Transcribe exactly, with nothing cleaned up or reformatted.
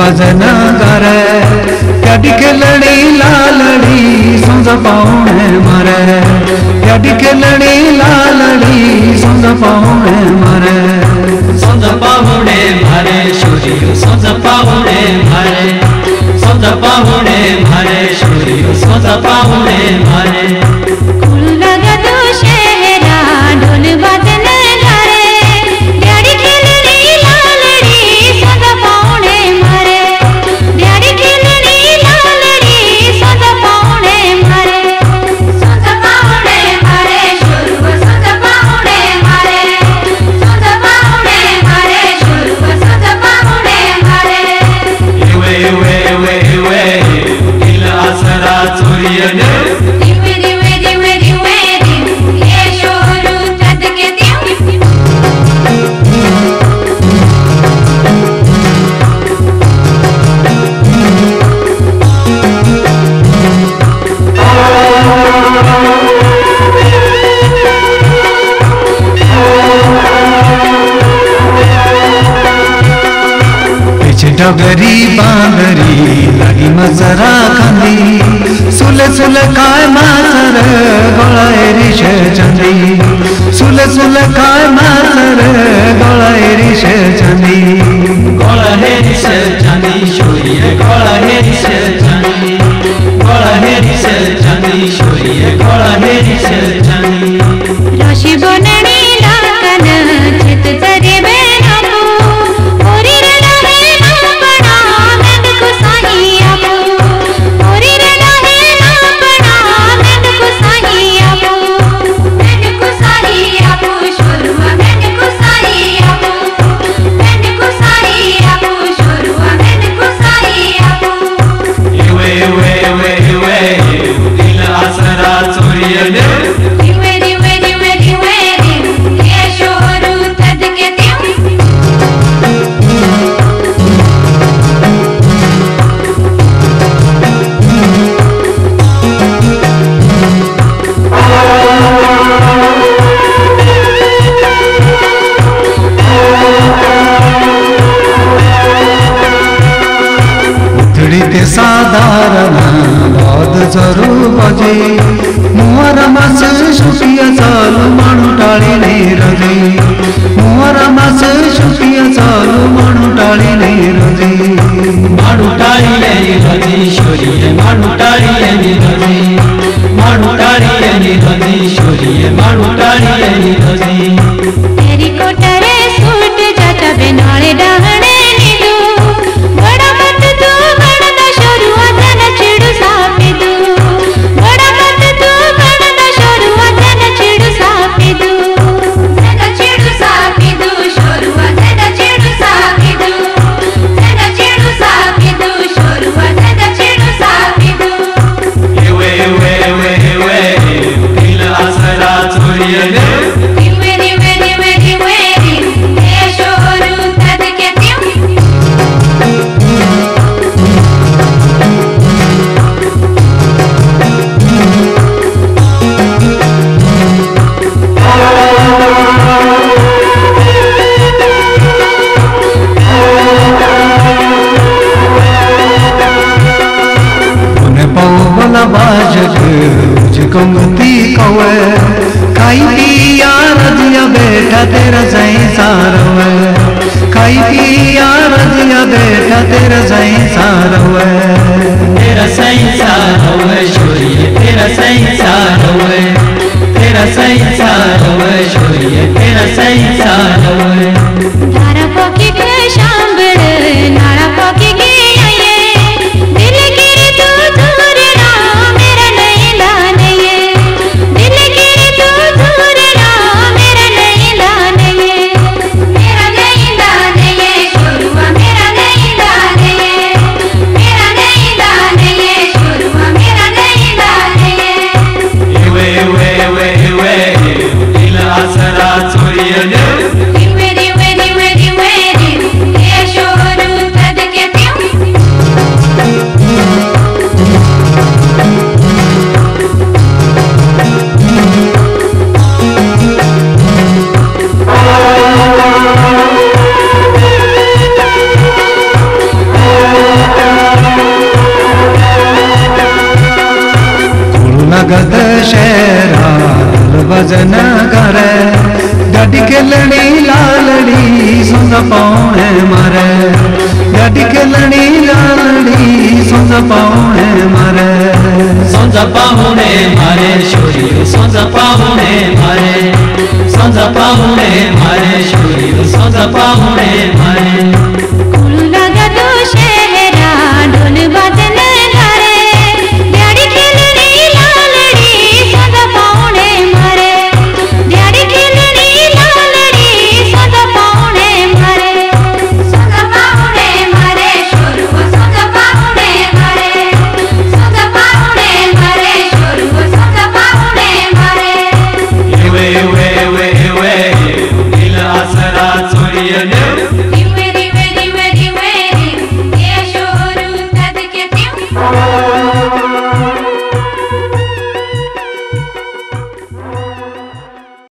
भजन करे कड़ी खेलड़ी लालड़ी सुंद पाऊने मरे कड़ी खेलड़ी लालड़ी सुंद पाऊने मरे सुंद पाऊने मरे सूर्य सुंद पाऊने मरे सुंद पाऊने मरे सूर्य सुंद पाऊने मरे कुल लगत शहरा ढोल बजन करे ड्याड़ी खेलड़ी लालड़ी सुंद पाऊने मरे ड्याड़ी खेलड़ी लालड़ी सुंद पाऊने मरे सुंद पाऊने मरे शुरू सुंद पाऊने मरे सुंद पाऊने मरे शुरू सुंद पाऊने मरे इवे इवे इवे इवे दिल आसरा सूर्य ने दिवे दिवे दिवे दिवे दिव ये शुरू तद के दिव डगरी बांदरी लगी मजरा खंदी सुल सुल काय मासर गोळायरिश चंदी सुल सुल काय मासर गोळायरिश चंदी गोळायरिश चंदी सूर्य गोळायरिश चंदी गोळायरिश चंदी सूर्य गोळायरिश चंदी राशि बनणी लाकन चित तरे बेनपू ओरी रडा है ना बड़ा मैं को साही आपू ओरी रडा है ना बड़ा मैं को साही आपू मैं को साही आपू शुरू मैं को साही आपू मैं को साही आपू शुरू मैं को साही आपू इवे इवे इवे इवे दिल आसरा सूर्य ने दिवे दिवे दिवे दिवे दिव ये शुरू तद के दिव उथड़ी ते साधारण बहुत जरूर बजे मुहर मास सुखिया चालू माणू टाळी नहीं रजे मुहर मास सुखिया चालू माणू टाळी नहीं रजे माणू टाळी नहीं रजे सूर्य माणू टाळी नहीं रजे माणू टाळी नहीं रजे सूर्य माणू टाळी नहीं रजे तेरी कोटरे सूट जाता बेनाळे डहणे निदू बड़ा मत तू बड़ा शुरू अदन चिड़ू सापिदू बड़ा मत तू बड़ा शुरू अदन चिड़ू सापिदू ज़्यादा चिड़ू सापिदू शुरू अदन चिड़ू सापिदू ज़्यादा चिड़ू सापिदू शुरू अदन चिड़ू सापिदू इवे इवे इवे इवे दिल आसरा सूर्य ने दिवे दिवे दिवे दिवे दिव ये शुरू तद के दिव पौवला बाजक मुझको मती कवे खाई पिया रजिया बेटा तेरा सही सारवे खाई पिया रजिया बेटा तेरा सही सारवे तेरा सही सारवे सूर्य तेरा सही सारवे तेरा सही सारवे सूर्य तेरा सही सारवे धारा पकी के शांबड़ नाड़ा पकी के आये दिल गिरे तू दूर ना मेरा नहीं लाने ये दिल गिरे तू दूर ना मेरा नहीं लाने ये मेरा नहीं लाने ये शुरुआ मेरा नहीं लाने ये मेरा नहीं लाने ये शुरुआ मेरा नहीं लाने नगद शहरा ढोल भजन करे गाड़ी खेलनी लालड़ी सुन पाउने मारे गाड़ी खेलनी लालड़ी सुन पाउने मारे संज पाहुणे मारे छोरी संज पाहुणे मारे संज पाहुणे मारे छोरी संज पाहुणे मारे नगद शहरा ढोल भजन